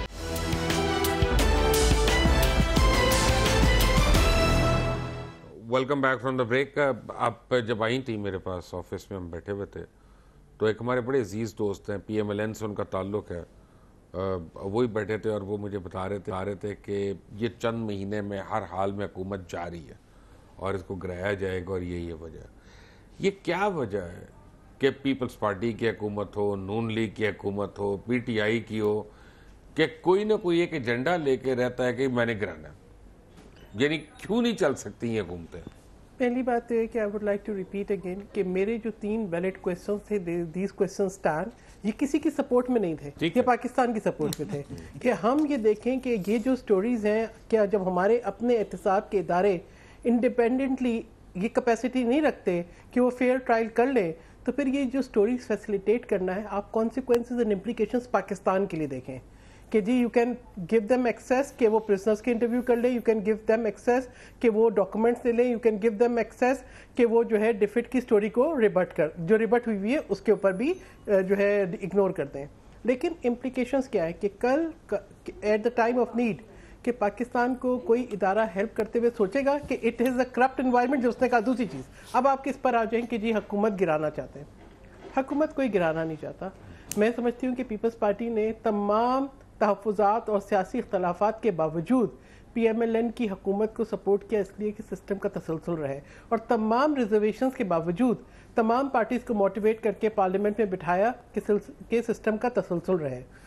Welcome back from the break. آپ جب آئی تھی میرے پاس آفس میں, ہم بیٹھے ہوئے تھے, تو ایک ہمارے بڑے عزیز دوست ہیں, PMLN سے ان کا تعلق ہے, وہی بیٹھے تھے اور وہ مجھے بتا رہے تھے کہ یہ چند مہینے میں ہر حال میں حکومت جاری ہے اور اس کو گرایا جائے گا, اور یہ وجہ ہے. یہ کیا وجہ ہے کہ پیپلز پارٹی کی حکومت ہو, نون لیگ کی حکومت ہو, PTI کی ہو, کہ کوئی نہ کوئی ایک ایجنڈا لے کے رہتا ہے کہ میں نے گرانا ہے؟ یعنی کیوں نہیں چل سکتی یہ حکومتیں؟ پہلی بات تو ہے کہ I would like to repeat again کہ میرے جو 3 ویلڈ کویسچنز تھے, دیز کویسچنز اسٹینڈ, یہ کسی کی سپورٹ میں نہیں تھے, یہ پاکستان کی سپورٹ میں تھے. کہ ہم یہ دیکھیں کہ یہ جو سٹوریز ہیں, کیا جب ہمارے اپنے احتساب کے ادارے انڈیپینڈنٹلی یہ کیپیسٹی نہیں رکھتے کہ وہ فیئر ٹرائل کر لیں, تو پھر یہ جو سٹوریز فیسیلیٹیٹ کرنا ہے, آپ کانسیکوینسز اینڈ امپلیکیشنز پاکستان کے لیے دیکھیں کہ جی you can give them access کہ وہ پرزنرز کے انٹرویو کر لیں, you can give them access کہ وہ ڈاکومنٹس لے لیں, you can give them access کہ وہ جو ہے ڈیفٹ کی سٹوری کو جو ریبٹ ہوئی ہے اس کے اوپر بھی جو ہے اگنور کرتے ہیں. لیکن امپلیکیشنز کیا ہے کہ کل at the time of need کہ پاکستان کو کوئی ادارہ ہیلپ کرتے ہوئے سوچے گا کہ it is a corrupt environment, جو اس نے کہا. دوسری چیز, اب آپ کس پر آ جائیں کہ جی حکومت گرانا چاہتے ہیں. حکومت کوئی گرانا نہیں چاہتا. میں سمجھتی ہوں کہ پیپلز پارٹی نے تمام تحفظات اور سیاسی اختلافات کے باوجود PMLN کی حکومت کو سپورٹ کیا, اس لیے کہ سسٹم کا تسلسل رہے, اور تمام ریزرویشنز کے باوجود تمام پارٹیز کو موٹیویٹ کر کے پارلیمنٹ میں بٹھایا کہ سسٹم کا تسلسل رہے.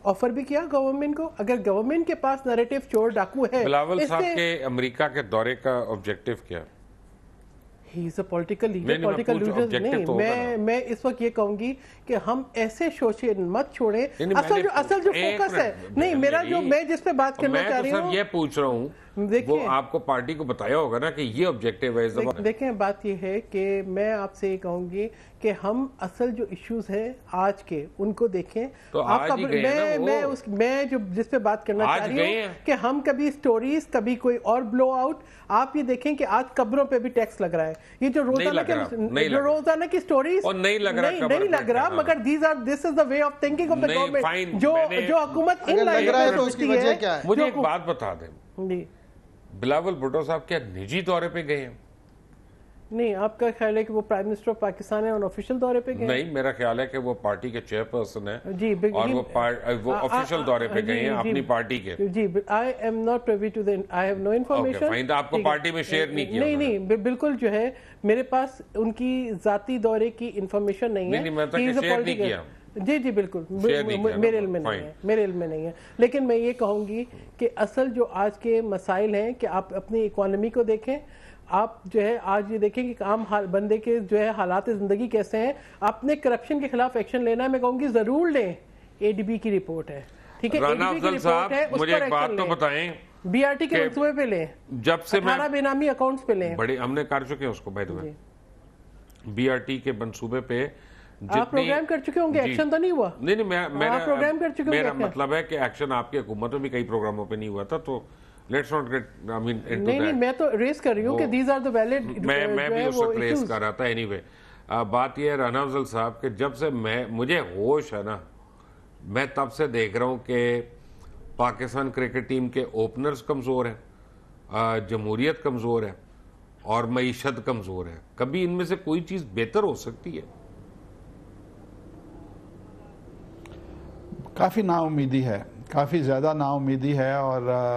آفر بھی کیا گورنمنٹ کو. اگر گورنمنٹ کے پاس نریٹو چور ڈاکو ہے, بلاول صاحب کے امریکہ کے دورے کا آبجیکٹو کیا؟ He is a political leader. Political leader نہیں, میں اس وقت یہ کہوں گی کہ ہم ایسے شوشے مت چھوڑیں. اصل جو فوکس ہے, نہیں میرا جو میں جس پہ بات کرنا چاہ رہی ہوں, میں یہ پوچھ رہا ہوں, وہ آپ کو پارٹی کو بتایا ہوگا نا کہ یہ آبجیکٹو ہے. دیکھیں بات یہ ہے کہ میں آپ سے یہ کہوں گی کہ ہم اصل جو ایشوز ہیں آج کے ان کو دیکھیں. میں جو جس پہ بات کرنا چاہ رہی ہوں کہ ہم کبھی سٹوریز, کبھی کوئی اور بلو آؤٹ. آپ یہ دیکھیں کہ آج قبروں پہ بھی ٹیکس لگ رہا ہے. یہ جو روزانہ کی سٹوریز نہیں لگ رہا, مگر this is the way of thinking of the government جو حکومت ان لائن پہ سوچتی ہے. مجھے ایک بات بتا دیں, بلاول بھٹو صاحب کیا نجی دورے پہ گئے ہیں؟ نہیں, آپ کا خیال ہے کہ وہ پرائم منسٹر آف پاکستان ہے اور آفیشیل دورے پہ گئے؟ نہیں, میرا خیال ہے کہ وہ پارٹی کے چیئر پرسن ہیں اور وہ آفیشیل دورے پہ گئے ہیں اپنی پارٹی کے. جی, I am not privy to the, I have no information. آپ کو پارٹی میں شیئر نہیں کیا؟ نہیں, بالکل جو ہے میرے پاس ان کی ذاتی دورے کی انفارمیشن نہیں ہے. نہیں, میں تو شیئر نہیں کیا. جی بالکل, میرے علم میں نہیں ہے. لیکن میں یہ کہوں گی کہ اصل جو آج کے مسائل ہیں کہ آپ اپنی اکانومی کو دیکھیں, آپ جو ہے آج یہ دیکھیں کہ عام بندے کے جو ہے حالات زندگی کیسے ہیں. آپ نے کرپشن کے خلاف ایکشن لینا ہے, میں کہوں گی ضرور لیں. اے ڈی بی کی رپورٹ ہے, ٹھیک ہے, رانا افضل صاحب مجھے ایک بات تو بتائیں, بی آر ٹی کے منصوبے پہ لیں, جب سے 18 بے نامی اکاؤنٹس پہ لیں. بڑے ہم نے کر چکے ہیں اس کو, by the way B R T کے منصوبے پہ آپ پروگرام کر چکے ہوں گے, ایکشن تو نہیں ہوا. نہیں, میرا مطلب ہے کہ ایکشن آپ کی حکومت میں بھی کئی پروگراموں پہ نہیں ہوا تھا, تو let's not get, I mean نہیں, میں تو ریز کر رہی ہوں کہ دیز آر دی ویلڈ. میں بھی اس وقت ریز کر رہا تھا. اینی وے بات یہ ہے رانا افضل صاحب کہ جب سے مجھے ہوش ہے نا, میں تب سے دیکھ رہا ہوں کہ پاکستان کرکٹ ٹیم کے اوپنرز کمزور ہیں, جمہوریت کمزور ہے اور معیشت کمزور ہے. کبھی ان میں سے کوئی چیز بہتر ہو سکتی ہے؟ کافی نا امیدی ہے, کافی زیادہ نا امیدی ہے. اور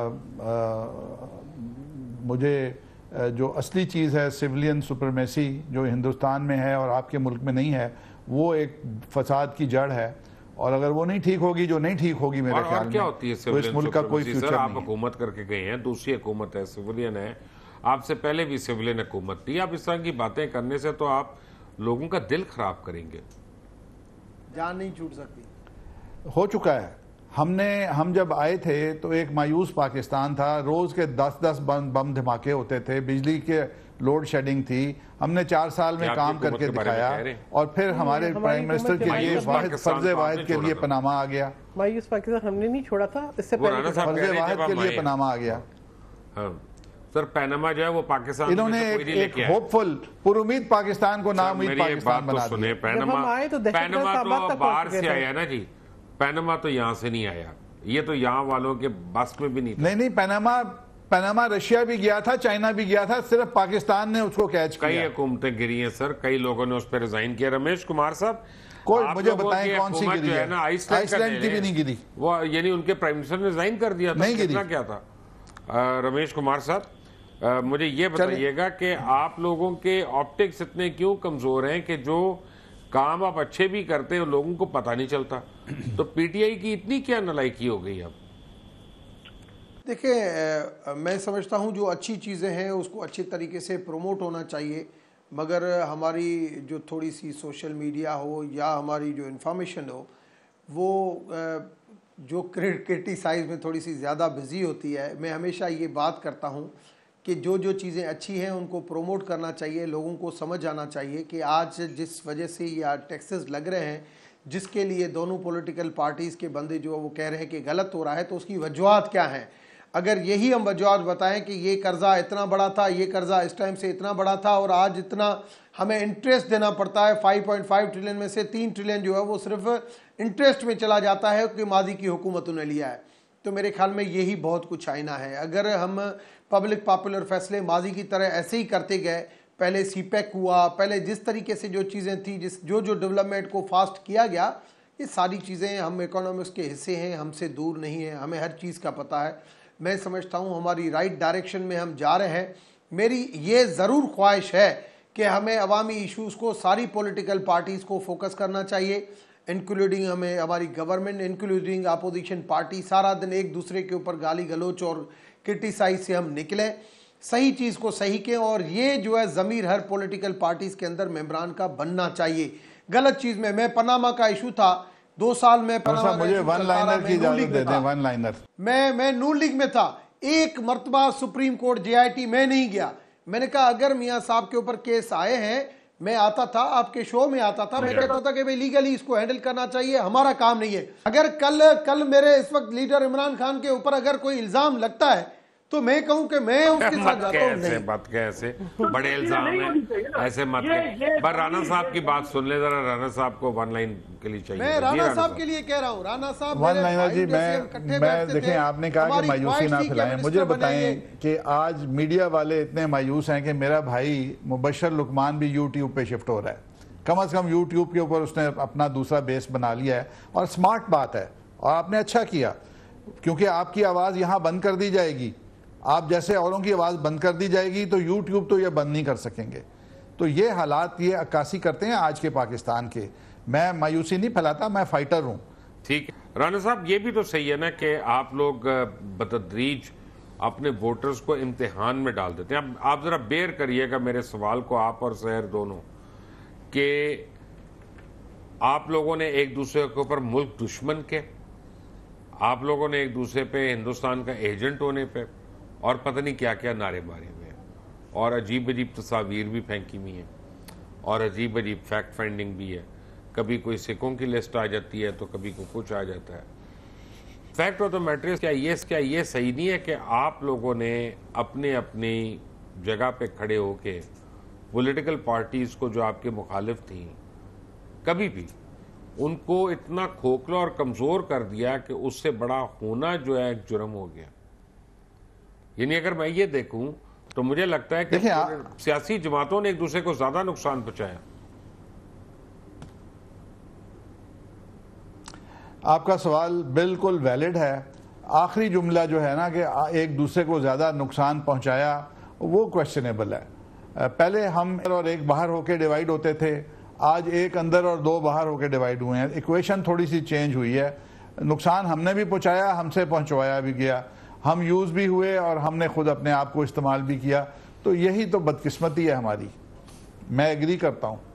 مجھے جو اصلی چیز ہے سویلین سپرمیسی جو ہندوستان میں ہے اور آپ کے ملک میں نہیں ہے, وہ ایک فساد کی جڑ ہے. اور اگر وہ نہیں ٹھیک ہوگی, جو نہیں ٹھیک ہوگی میرے خیال میں, تو اس ملک کا کوئی فیوچر نہیں. آپ حکومت کر کے گئے ہیں, دوسری حکومت ہے, سویلین ہے, آپ سے پہلے بھی سویلین حکومت تھی. آپ اس طرح کی باتیں کرنے سے تو آپ لوگوں کا دل خراب کریں گے. جان نہیں چھوٹ سکتی. ہو چکا ہے. ہم جب آئے تھے تو ایک مایوس پاکستان تھا, روز کے 10 بم دھماکے ہوتے تھے, بجلی کے لوڈ شیڈنگ تھی. ہم نے 4 سال میں کام کر کے دکھایا, اور پھر ہمارے پرائم منسٹر کے لیے فرض واحد کے لیے پاناما آ گیا. مایوس پاکستان ہم نے نہیں چھوڑا تھا, اس سے پہلے فرض واحد کے لیے پاناما آ گیا. سر پیناما جو ہے وہ پاکستان, انہوں نے ایک ہوپ فل پر امید پاکستان کو ناامید پاکستان بنا دیا. پیناما تو باہر سے آیا نا جی, پیناما تو یہاں سے نہیں آیا, یہ تو یہاں والوں کے بس میں بھی نہیں تھا. نہیں, پیناما رشیا بھی گیا تھا, چائنا بھی گیا تھا, صرف پاکستان نے اس کو کیچ کیا. کئی حکومتیں گری ہیں سر, کئی لوگوں نے اس پہ ریزائن کیا. رمیش کمار صاحب کوئی مجھے بتائیں کون سی گری ہے؟ آئس لینڈ کی بھی نہیں گری. وہ یعنی ان کے پرائم منسٹر نے ریزائن کر دیا تھا, نہیں گری. کیا تھا رمیش کمار صاحب مجھے یہ بتائیے گا کہ آپ لوگوں کے آپٹکس اتنے کیوں کمزور ہیں کہ جو کام آپ اچھے بھی کرتے ہیں لوگوں کو پتہ نہیں چلتا؟ تو پی ٹی آئی کی اتنی کیا نالائکی ہو گئی اب؟ دیکھیں, میں سمجھتا ہوں جو اچھی چیزیں ہیں اس کو اچھے طریقے سے پروموٹ ہونا چاہیے, مگر ہماری جو تھوڑی سی سوشل میڈیا ہو یا ہماری جو انفارمیشن ہو وہ جو کرٹیسائز میں تھوڑی سی زیادہ بزی ہوتی ہے. میں ہمیشہ یہ بات کرتا ہوں کہ جو چیزیں اچھی ہیں ان کو پروموٹ کرنا چاہیے. لوگوں کو سمجھ آنا چاہیے کہ آج جس وجہ سے یہ ٹیکسز لگ رہے ہیں, جس کے لیے دونوں پولیٹیکل پارٹیز کے بندے جو وہ کہہ رہے ہیں کہ غلط ہو رہا ہے, تو اس کی وجوہات کیا ہیں. اگر یہی ہم وجوہات بتائیں کہ یہ قرضہ اتنا بڑا تھا, یہ قرضہ اس ٹائم سے اتنا بڑا تھا, اور آج اتنا ہمیں انٹریسٹ دینا پڑتا ہے, 5.5 ٹریلین میں سے 3 ٹریلین جو ہے وہ صرف انٹریسٹ میں چلا جاتا ہے کہ ماضی کی حکومتوں نے لیا ہے. تو میرے خیال میں یہی بہت کچھ آئینہ ہے. اگر ہم پبلک پاپولر فیصلے ماضی کی طرح ایسے ہی کرتے گئے, پہلے سی پیک ہوا, پہلے جس طریقے سے جو چیزیں تھیں, جو ڈیولپمنٹ کو فاسٹ کیا گیا, یہ ساری چیزیں ہم اکانومکس کے حصے ہیں, ہم سے دور نہیں ہیں, ہمیں ہر چیز کا پتہ ہے. میں سمجھتا ہوں ہماری رائٹ ڈائریکشن میں ہم جا رہے ہیں. میری یہ ضرور خواہش ہے کہ ہمیں عوامی ایشوز کو ساری پولیٹیکل پارٹیز کو فوکس کرنا چاہیے. इंक्लूडिंग हमें हमारी गवर्नमेंट, इंक्लूडिंग अपोजिशन पार्टी, सारा दिन एक दूसरे के ऊपर गाली गलोच और क्रिटिसाइज से हम निकले, सही चीज़ को सही के, और ये जो है ज़मीर हर पॉलिटिकल पार्टीज़ के अंदर मेंबरान का बनना चाहिए। गलत चीज़ में मैं पनामा का इशू था 2 साल में, पनामा मुझे वन लाइनर की इजाजत दे दें, वन लाइनर। मैं नून लीग में था, एक मरतबा सुप्रीम कोर्ट JIT मैं नहीं गया। मैंने कहा अगर मियाँ साहब के ऊपर केस आए हैं, मैं आता था आपके शो में आता था, मैं कहता था कि भाई लीगली इसको हैंडल करना चाहिए, हमारा काम नहीं है। अगर कल मेरे इस वक्त लीडर इमरान खान के ऊपर अगर कोई इल्जाम लगता है तो मैं कहूं कि मैं उसके साथ जाता हूं। नहीं, बात कैसे बड़े इल्जाम है, ऐसे मत पर राणा साहब की बात सुन ले जरा। राणा साहब को वन लाइन के लिए चाहिए। मैं राणा साहब के लिए कह रहा हूं, राणा साहब वन लाइनर जी, मैं देखें, आपने कहा कि मायूसी ना फैलाएं। मुझे बताएं कि आज मीडिया वाले इतने मायूस हैं कि मेरा भाई मुबशर लुकमान भी यूट्यूब पे शिफ्ट हो रहा है। कम से कम यूट्यूब के ऊपर उसने अपना दूसरा बेस बना लिया है, और स्मार्ट बात है, और आपने अच्छा किया, क्योंकि आपकी आवाज़ यहाँ बंद कर दी जाएगी। आप जैसे औरों की आवाज़ बंद कर दी जाएगी तो यूट्यूब तो ये बंद नहीं कर सकेंगे। तो ये हालात ये अक्कासी करते हैं आज के पाकिस्तान के। मैं मायूसी नहीं फैलाता, मैं फाइटर हूँ। ठीक है राणा साहब, ये भी तो सही है ना कि आप लोग बतदरीज अपने वोटर्स को इम्तिहान में डाल देते हैं। आप जरा बेयर करिएगा मेरे सवाल को, आप और सहर दोनों, कि आप लोगों ने एक दूसरे के ऊपर मुल्क दुश्मन के, आप लोगों ने एक दूसरे पे हिंदुस्तान का एजेंट होने पे और पता नहीं क्या क्या नारे मारे हुए हैं, और अजीब अजीब तस्वीर भी फेंकी हुई हैं, और अजीब अजीब फैक्ट फाइंडिंग भी है। कभी कोई सिखों की लिस्ट आ जाती है तो कभी को कुछ आ जाता है। Fact of the matter is, क्या ये सही नहीं है कि आप लोगों ने अपने अपनी जगह पे खड़े होके पॉलिटिकल पार्टीज़ को जो आपके मुखालिफ थी, कभी भी उनको इतना खोखला और कमज़ोर कर दिया कि उससे बड़ा होना जो है एक जुर्म हो गया। यानी अगर मैं ये देखूं तो मुझे लगता है कि सियासी जमातों ने एक दूसरे को ज्यादा नुकसान पहुंचाया। आपका सवाल बिल्कुल वैलिड है। आखिरी जुमला जो है ना कि एक दूसरे को ज्यादा नुकसान पहुंचाया, वो क्वेश्चनेबल है। पहले हम और एक बाहर होके डिवाइड होते थे, आज एक अंदर और 2 बाहर होके डिवाइड हुए हैं। इक्वेशन थोड़ी सी चेंज हुई है। नुकसान हमने भी पहुंचाया, हमसे पहुंचवाया भी गया, हम यूज़ भी हुए और हमने खुद अपने आप को इस्तेमाल भी किया। तो यही तो बदकिस्मती है हमारी। मैं एग्री करता हूँ।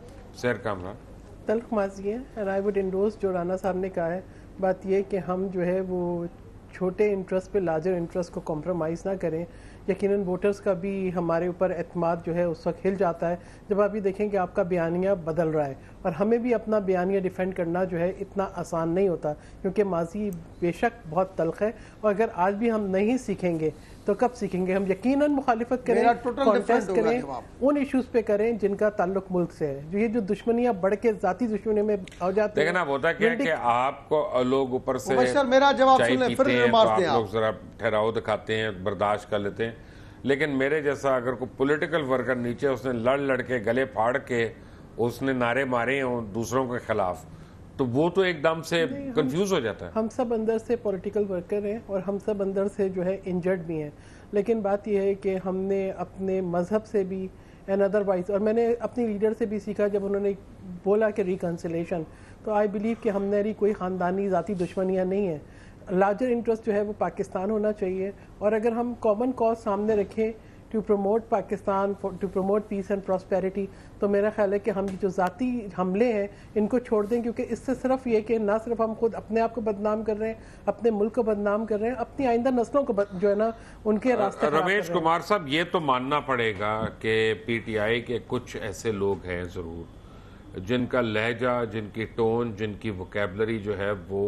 सर कामरान तल्ख माजी है, एंड आई वुड इंडोर्स जो राना साहब ने कहा है। बात यह कि हम जो है वो छोटे इंटरेस्ट पे लार्जर इंटरेस्ट को कॉम्प्रोमाइज़ ना करें। यकीनन वोटर्स का भी हमारे ऊपर एतमाद जो है उस वक्त हिल जाता है जब आप ये देखें कि आपका बयानिया बदल रहा है, और हमें भी अपना बयानिया डिफेंड करना जो है इतना आसान नहीं होता, क्योंकि माजी बेशक बहुत तल्ख है, और अगर आज भी हम नहीं सीखेंगे तो कब सीखेंगे। हम यकीनन मुखालिफत करें, कॉन्टेस्ट करें, उन इश्यूज पे करें जिनका ताल्लुक मुल्क से है। जो ये जो दुश्मनियां बढ़ के जाती दुश्मनी में आ जाती है। लेकिन अब होता क्या है कि आपको लोग ऊपर से मेरा जवाब सुन लें, फिर मारते हैं आप लोग जरा ठहराव दिखाते हैं, बर्दाश्त कर लेते हैं। लेकिन मेरे जैसा अगर कोई पॉलिटिकल वर्कर नीचे उसने लड़ के गले फाड़ के उसने नारे मारे हैं दूसरों के खिलाफ, तो वो तो एकदम से कंफ्यूज हो जाता है। हम सब अंदर से पॉलिटिकल वर्कर हैं और हम सब अंदर से जो है इंजर्ड भी हैं। लेकिन बात यह है कि हमने अपने मज़हब से भी एंड अदरवाइज, और मैंने अपनी लीडर से भी सीखा जब उन्होंने बोला कि रिकन्सिलेशन, तो आई बिलीव कि हमने कोई ख़ानदानी ज़ाती दुश्मनियाँ नहीं है। लार्जर इंटरेस्ट जो है वो पाकिस्तान होना चाहिए, और अगर हम कॉमन कॉज सामने रखें to promote Pakistan, to promote peace and prosperity, तो मेरा ख्याल है कि हम जो ज़ाती हमले हैं इनको छोड़ दें, क्योंकि इससे सिर्फ ये कि ना सिर्फ हम खुद अपने आप को बदनाम कर रहे हैं, अपने मुल्क को बदनाम कर रहे हैं, अपनी आइंदा नस्लों को जो है ना उनके रास्ते। रमेश कुमार साहब, ये तो मानना पड़ेगा कि PTI के कुछ ऐसे लोग हैं ज़रूर जिनका लहजा, जिनकी टोन, जिनकी वोकेबलरी जो है वो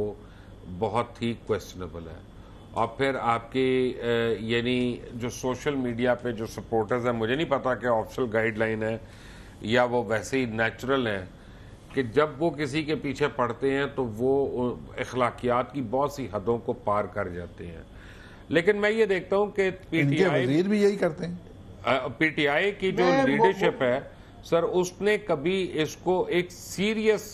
बहुत ही क्वेश्चनेबल है। और फिर आपकी यानी जो सोशल मीडिया पे जो सपोर्टर्स हैं, मुझे नहीं पता कि ऑफिशियल गाइडलाइन है या वो वैसे ही नेचुरल हैं कि जब वो किसी के पीछे पड़ते हैं तो वो अखलाकियात की बहुत सी हदों को पार कर जाते हैं। लेकिन मैं ये देखता हूँ कि वज़ीर भी यही करते हैं। PTI की जो लीडरशिप है सर, उसने कभी इसको एक सीरियस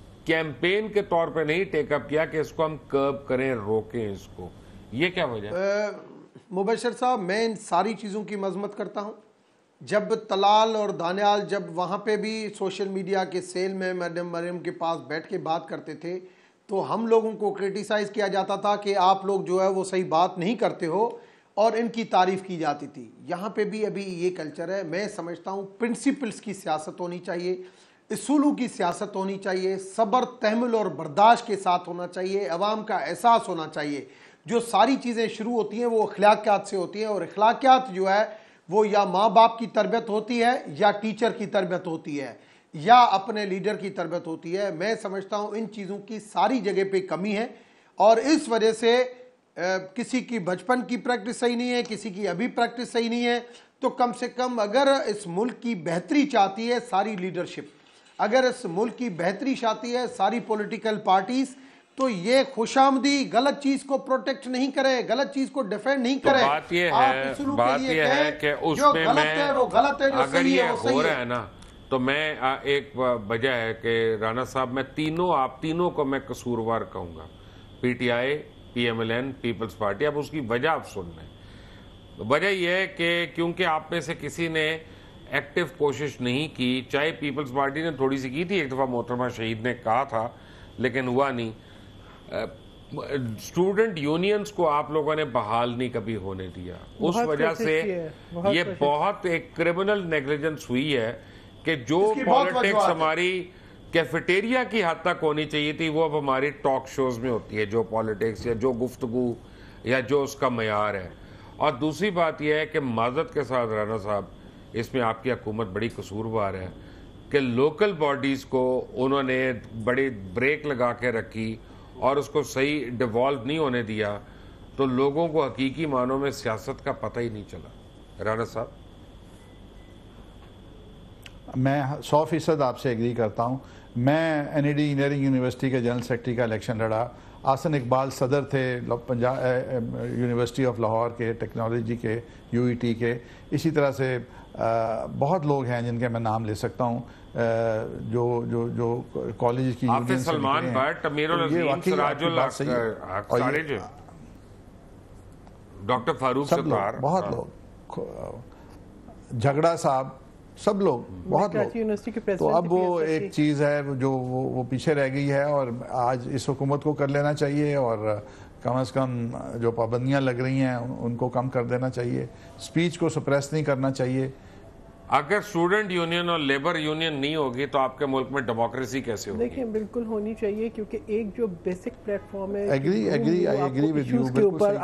कैंपेन के तौर पे नहीं टेकअप किया कि इसको हम कर्ब करें, रोकें इसको। ये क्या वजह? मुबशर साहब, मैं इन सारी चीज़ों की मजम्मत करता हूँ, جب طلال اور دانیال جب وہاں پہ بھی سوشل میڈیا کے سیل میں میڈم مریم کے پاس بیٹھ کے بات کرتے تھے تو ہم لوگوں کو کرٹیسائز کیا جاتا تھا کہ آپ لوگ جو ہے وہ صحیح بات نہیں کرتے ہو اور ان کی تعریف کی جاتی تھی. یہاں پہ بھی ابھی یہ کلچر ہے. میں سمجھتا ہوں پرنسپلز کی سیاست ہونی چاہیے, اصولوں کی سیاست ہونی چاہیے, صبر تحمل اور برداشت کے ساتھ ہونا چاہیے, عوام کا احساس ہونا چاہیے. جو ساری چیزیں شروع ہوتی ہیں وہ اخلاقیات سے ہوتی ہیں, اور اخلاقیات جو ہے وہ یا ماں باپ کی تربیت ہوتی ہے یا ٹیچر کی تربیت ہوتی ہے یا اپنے لیڈر کی تربیت ہوتی ہے. میں سمجھتا ہوں ان چیزوں کی ساری جگہ پہ کمی ہے, اور اس وجہ سے کسی کی بچپن کی پریکٹس صحیح نہیں ہے, کسی کی ابھی پریکٹس صحیح نہیں ہے. تو کم سے کم اگر اس ملک کی بہتری چاہتی ہے ساری لیڈرشپ, اگر اس ملک کی بہتری چاہتی ہے ساری پولیٹیکل پارٹیز, تو یہ خوش آمدی غلط چیز کو پروٹیکٹ نہیں کرے, غلط چیز کو ڈیفینڈ نہیں کرے. بات یہ ہے کہ اس میں اگر یہ ہو رہا ہے نا, تو میں ایک وجہ ہے کہ رانا صاحب میں آپ تینوں کو میں قصوروار کہوں گا, P T I, P M L N, peoples party. اب اس کی وجہ آپ سن لیں. وجہ یہ ہے کہ کیونکہ آپ میں سے کسی نے ایکٹیو کوشش نہیں کی, چاہے پیپلز پارٹی نے تھوڑی سی کی تھی, ایک دفعہ محترمہ شہید نے کہا تھا لیکن ہوا نہیں. اسٹوڈنٹ یونینز کو آپ لوگوں نے بحال نہیں کبھی ہونے دیا. اس وجہ سے یہ بہت ایک کرمنل نیگلیجنس ہوئی ہے کہ جو پالیٹکس ہماری کیفیٹیریا کی حد تک ہونی چاہیے تھی وہ اب ہماری ٹاک شوز میں ہوتی ہے, جو پالیٹکس یا جو گفتگو یا جو اس کا معیار ہے. اور دوسری بات یہ ہے کہ معذرت کے ساتھ رانا صاحب, اس میں آپ کی حکومت بڑی قصوروار ہے کہ لوکل باڈیز کو انہوں نے بڑی بریک لگا کے رکھی اور اس کو صحیح ڈیوالو نہیں ہونے دیا, تو لوگوں کو حقیقی معنوں میں سیاست کا پتہ ہی نہیں چلا. رانا صاحب, میں 100% آپ سے ایگری کرتا ہوں. میں N E D engineering university کے جنرل سیکرٹری کا الیکشن لڑا. آسن اقبال صدر تھے یونیورسٹی آف لاہور کے ٹیکنالوجی کے, یو ای ٹی کے. اسی طرح سے بہت لوگ ہیں جن کے میں نام لے سکتا ہوں جو کالج کی حافظ سلمان بٹ, امیر العظیم, سراج اللہ, ڈاکٹر فاروق ستار, بہت لوگ, جھگڑا صاحب, سب لوگ, بہت لوگ. تو اب وہ ایک چیز ہے جو وہ پیچھے رہ گئی ہے, اور آج اس حکومت کو کر لینا چاہیے, اور کم از کم جو پابندیاں لگ رہی ہیں ان کو کم کر دینا چاہیے, سپیچ کو سپریس نہیں کرنا چاہیے. اگر اسٹوڈنٹ یونین اور لیبر یونین نہیں ہوگی تو آپ کے ملک میں ڈیموکریسی کیسے ہوگی؟ دیکھیں بالکل ہونی چاہیے, کیونکہ ایک جو بیسک پلیٹ فارم ہے ایشوز کے اوپر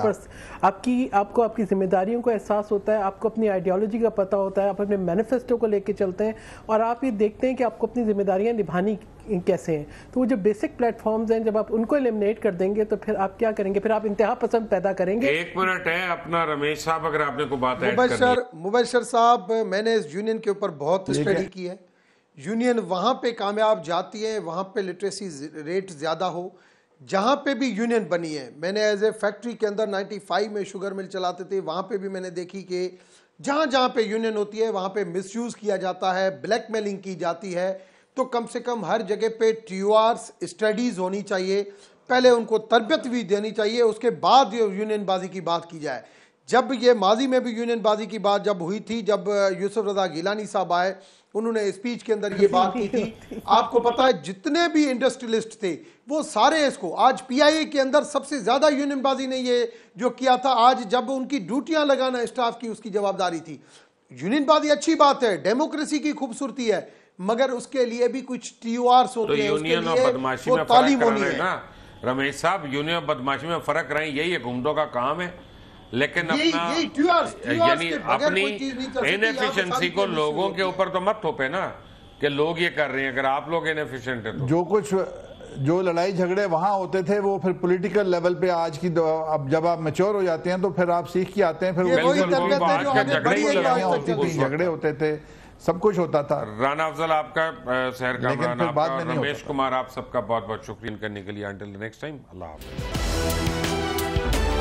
آپ کو آپ کی ذمہ داریوں کو احساس ہوتا ہے, آپ کو اپنی آئیڈیالوجی کا پتہ ہوتا ہے, آپ اپنے مینیفیسٹو کو لے کے چلتے ہیں, اور آپ یہ دیکھتے ہیں کہ آپ کو اپنی ذمہ داریاں نبھانی کیسے ہیں. تو وہ جو بیسک پلیٹ فارمز ہیں جب آپ ان کو ایلیمنیٹ کر دیں گے تو پھر آپ کیا کریں گے, پھر آپ انتہا پسند پیدا کریں گے. ایک منٹ ہے اپنا رمیش صاحب, اگر آپ نے کوئی بات ایڈ مبشر صاحب, میں نے اس یونین کے اوپر بہت اسٹڈی کی ہے. یونین وہاں پہ کامیاب جاتی ہے وہاں پہ لٹریسی ریٹ زیادہ ہو, جہاں پہ بھی یونین بنی ہے. میں نے ایز اے فیکٹری کے اندر 95 میں شوگر مل چلاتے تھے, وہاں پہ بھی میں نے دیکھی کہ جہاں جہاں پہ یونین ہوتی ہے وہاں پہ مس یوز کیا جاتا ہے, بلیک میلنگ کی جاتی ہے. تو کم سے کم ہر جگہ پہ ٹی او آرز اسٹڈیز ہونی چاہیے, پہلے ان کو تربیت بھی دینی چاہیے, اس کے بعد یہ یونین بازی کی بات کی جائے. جب یہ ماضی میں بھی یونین بازی کی بات جب ہوئی تھی, جب یوسف رضا گیلانی صاحب آئے, انہوں نے اسپیچ کے اندر یہ بات کی تھی. آپ کو پتا ہے جتنے بھی انڈسٹریلسٹ تھے وہ سارے اس کو, آج پی آئی اے کے اندر سب سے زیادہ یونین بازی نے یہ جو کیا تھا, آج جب ان کی ڈیوٹیاں لگانا اسٹاف کی اس کی جوابداری تھی. یونین بازی اچھی بات ہے, ڈیموکریسی کی خوبصورتی ہے, مگر اس کے لیے بھی کچھ ٹی او آرز ہوتے ہیں, اس کے لیے وہ تعلیم ہونی ہے. رمیش صاحب, یونین اور بدماشی میں فرق رہیں, یہی حکومتوں کا کام ہے, لیکن یعنی اپنی انیفیشنسی کو لوگوں کے اوپر تو مت تھوپے نا کہ لوگ یہ کر رہے ہیں. اگر آپ لوگ انیفیشنٹ ہیں تو جو کچھ جو لڑائی جھگڑے وہاں ہوتے تھے وہ پھر پولیٹیکل لیول پہ آج کی اب جب آپ میچور ہو جاتے ہیں تو پھر آپ سیکھ کے آتے ہیں, پھر جھگڑے ہوتے تھے, سب کچھ ہوتا تھا. رانا افضل آپ کا, سحر کامران آپ کا, رمیش کمار آپ سب کا بہت بہت شکریہ کرنے کے لیے. انٹل دی نیکسٹ ٹائم, اللہ حافظ.